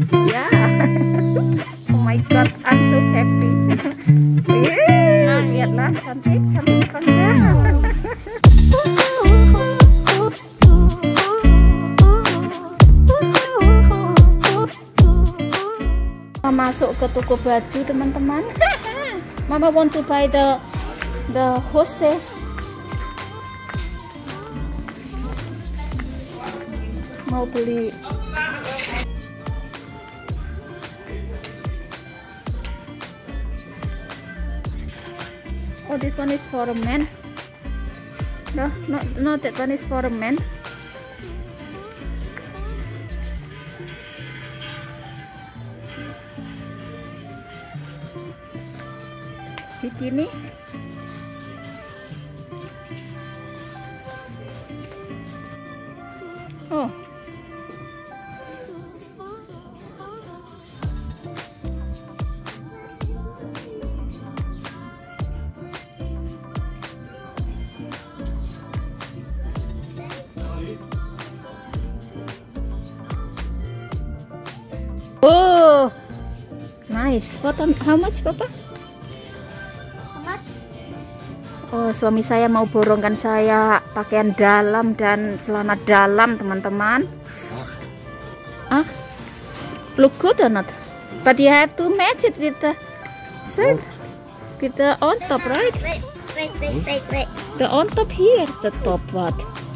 Ya. Oh my god, I'm so happy. Lihatlah, cantik apa enggak? Masuk ke toko baju, teman-teman. Mama want to buy the hose. Mau beli oh, this one is for a man. No, not that one is for a man. Bikini. Oh. Oh, nice. How much, Papa? Oh, suami saya mau borongkan saya pakaian dalam dan celana dalam, teman-teman. Look good or not? But you have to match it with the shirt, with the on top, right? Wait. The on top here, the top what?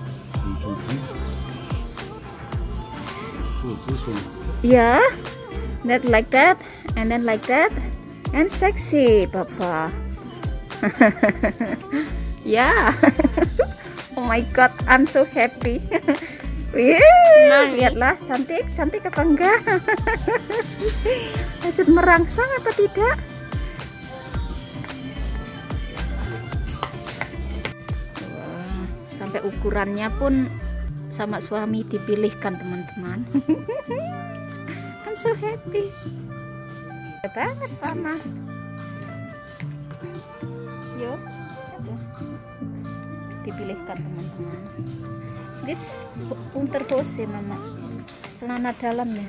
So this one. Yeah, that like that, and then like that, and sexy, Papa. Yeah. Oh my god, I'm so happy. Lihatlah, cantik apa enggak? Masih merangsang apa tidak? Wah, sampai ukurannya pun sama suami dipilihkan, teman-teman. I'm so happy. Banget, Mama. Yuk, dipilihkan, teman-teman. This unterhose, Mama. Celana dalamnya.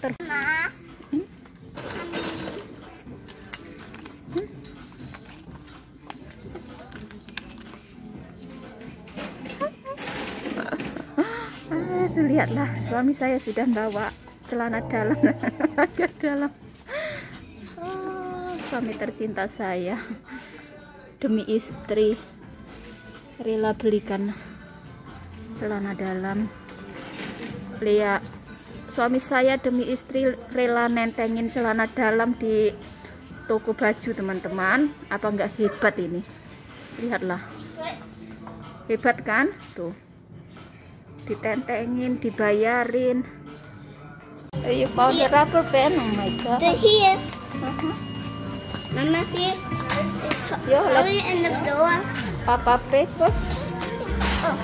Lihatlah, suami saya sudah bawa celana dalam. Dalam. Oh, suami tercinta saya. Demi istri rela belikan celana dalam. Lihat, suami saya demi istri rela nentengin celana dalam di toko baju, teman-teman. Apa enggak hebat ini? Lihatlah, hebat kan? Tuh, ditentengin, dibayarin. You found the rubber band. Oh my god. They're here. Mama, see? Yo, Throw it in the floor. Papa pay first. Oh.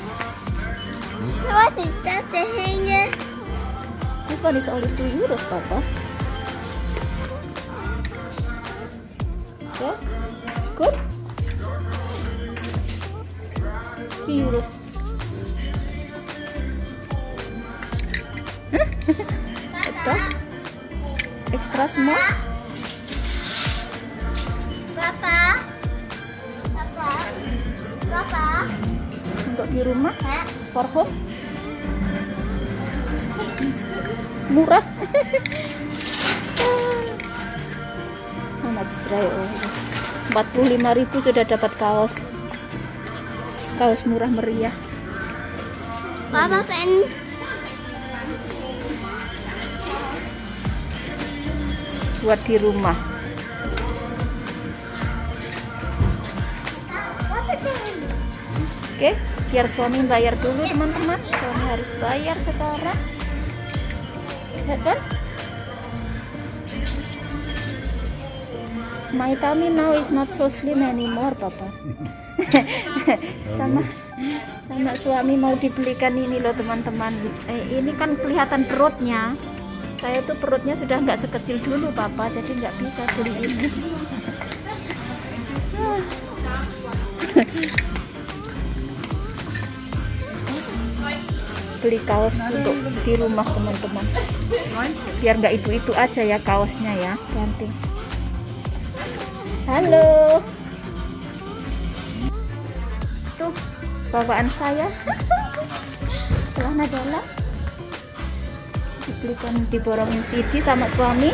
What is that? The hanger? This one is only 2 euros, Papa. Yeah, good. 3 euros. Extra small. Papa. Untuk di rumah, for home. Murah. Amat spray. 45.000 sudah dapat kaos murah meriah. Papa pen. Buat di rumah. Oke, biar suami bayar dulu, teman-teman. Suami harus bayar sekarang. Lihat kan? My tummy now is not so slim anymore, Papa. sama suami mau dibelikan ini loh, teman-teman. Ini kan kelihatan perutnya. Saya tuh perutnya sudah nggak sekecil dulu, Papa, jadi nggak bisa beli ini. beli kaos untuk di rumah teman-teman. Biar nggak itu aja ya kaosnya ya, ganti. Halo. Tuh bawaan saya. Celana dalam. Dibelikan, diborongin CD sama suami.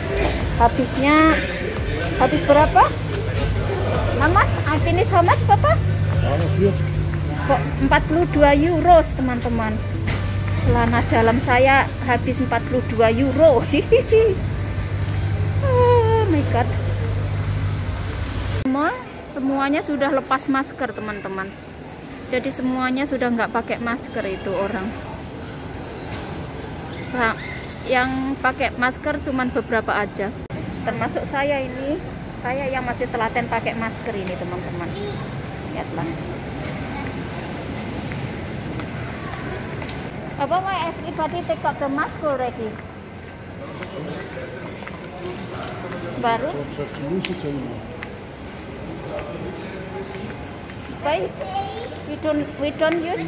Habis berapa? How much? I finish how much, Papa? 42 euro teman-teman. Celana dalam saya habis 42 euro. Oh my god. Semuanya sudah lepas masker teman-teman. Jadi semuanya sudah nggak pakai masker itu orang. Yang pakai masker cuman beberapa aja. Termasuk saya ini. Saya yang masih telaten pakai masker ini teman-teman. Lihatlah. Apa why everybody take out the mask already? Baru? Why we don't use?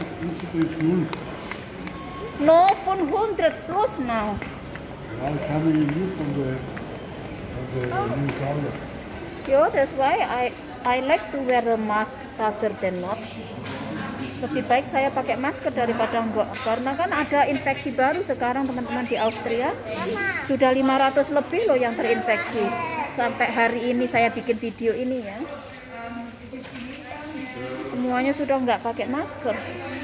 No, 100 plus now. Coming in from the new color. Yeah, that's why I like to wear a mask rather than not. Lebih baik saya pakai masker daripada enggak, karena kan ada infeksi baru sekarang teman-teman di Austria. Sudah 500 lebih loh yang terinfeksi sampai hari ini saya bikin video ini ya. Semuanya sudah nggak pakai masker.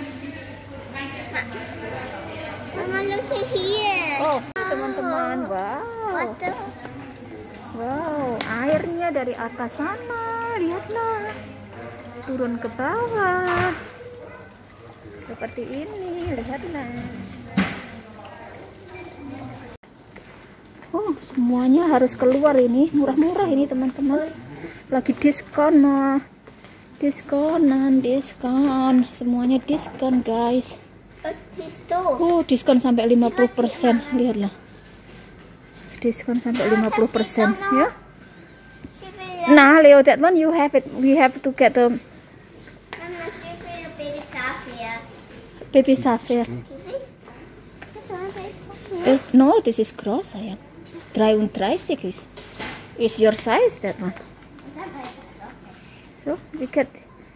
Mama, look at here. Oh teman-teman, wow, wow, airnya dari atas sana, lihatlah, turun ke bawah. Seperti ini, lihatlah. Oh, semuanya harus keluar ini, murah-murah ini teman-teman. Lagi diskon mah. Diskon. Semuanya diskon, guys. Oh, diskon sampai 50%, lihatlah. Diskon sampai 50%, ya. Nah, Leo, that one you have it. We have to get the baby sapphire. No, this is gross, sayang. 33 is your size, that one. So we get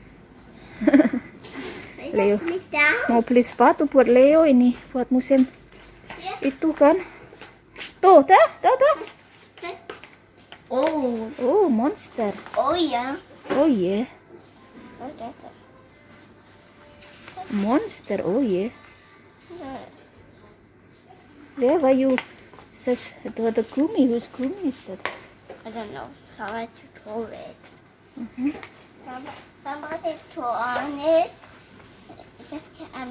Leo mau beli sepatu buat Leo ini, buat musim itu kan. Tuh, dah. Oh, monster. Oh yeah. Oh yeah. Monster, oh yeah. Yeah, why you such the gummy? Whose gummy is that? I don't know. Somebody threw it. Somebody threw on it. Just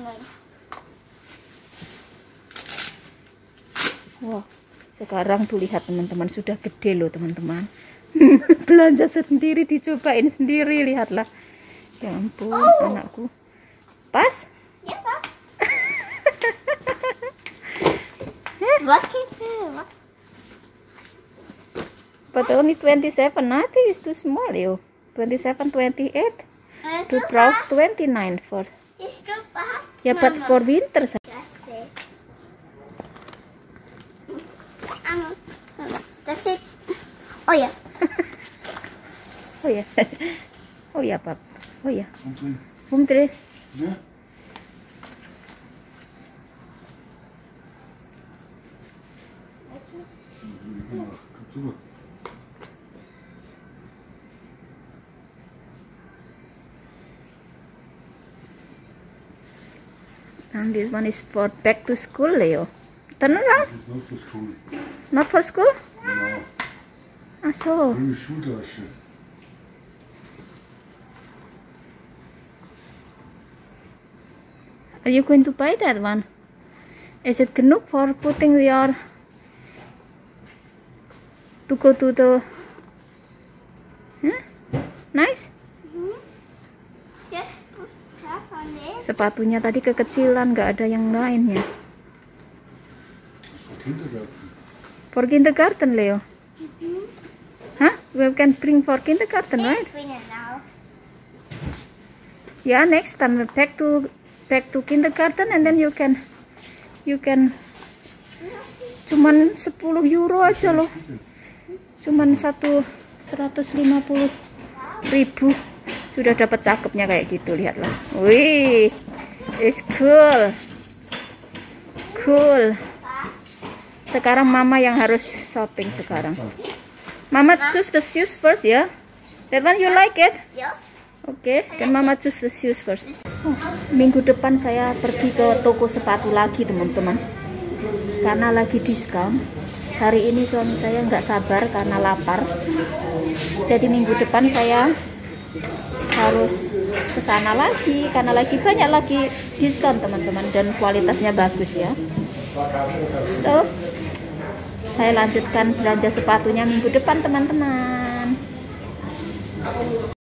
Wah, sekarang tuh lihat teman-teman, sudah gede loh teman-teman. Belanja sendiri, dicobain sendiri, lihatlah. Ya ampun, anakku. Pas? Yeah, pas. What is it? But only 27, I think it's too small, yo. 27, 28. To browse 29 for. It's too fast. Yeah, but for winter. That's it. That's it. Oh yeah. Oh yeah. Oh yeah, Pap. Oh yeah. Home Home Yeah. And this one is for back to school, Leo. Turn around. It's not for school. Not for school? No. Ah, so. Eine Schultasche. Are you going to buy that one? Is it enough for putting your to go to the nice? Just put stuff on it. Sepatunya tadi kekecilan, nggak ada yang lainnya. For kindergarten. For kindergarten, Leo. Huh? We can bring for kindergarten, right? Bring it now. Yeah, next time back to kindergarten, and then you can You can cuman 10 euro aja loh, cuman 150.000 sudah dapat cakepnya kayak gitu. Lihatlah, wih, it's cool. Sekarang mama yang harus shopping sekarang. Mama choose the shoes first ya. That one you like it? Ya. Oke, dan mama choose the shoes first. Minggu depan saya pergi ke toko sepatu lagi teman-teman, karena lagi diskon. Hari ini suami saya nggak sabar karena lapar, jadi minggu depan saya harus ke sana lagi karena banyak lagi diskon teman-teman, dan kualitasnya bagus ya. So saya lanjutkan belanja sepatunya minggu depan teman-teman.